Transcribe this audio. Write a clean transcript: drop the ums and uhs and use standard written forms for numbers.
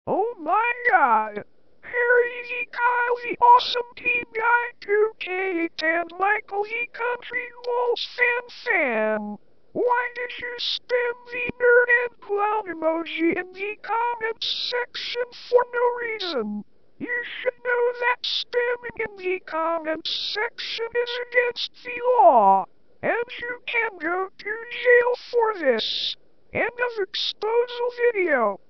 Oh my god! Harry the Kylie Awesome Team Guy 2K and Michael the Country Waltz fan. Why did you spam the nerd and clown emoji in the comments section for no reason? You should know that spamming in the comments section is against the law, and you can go to jail for this. End of exposal video.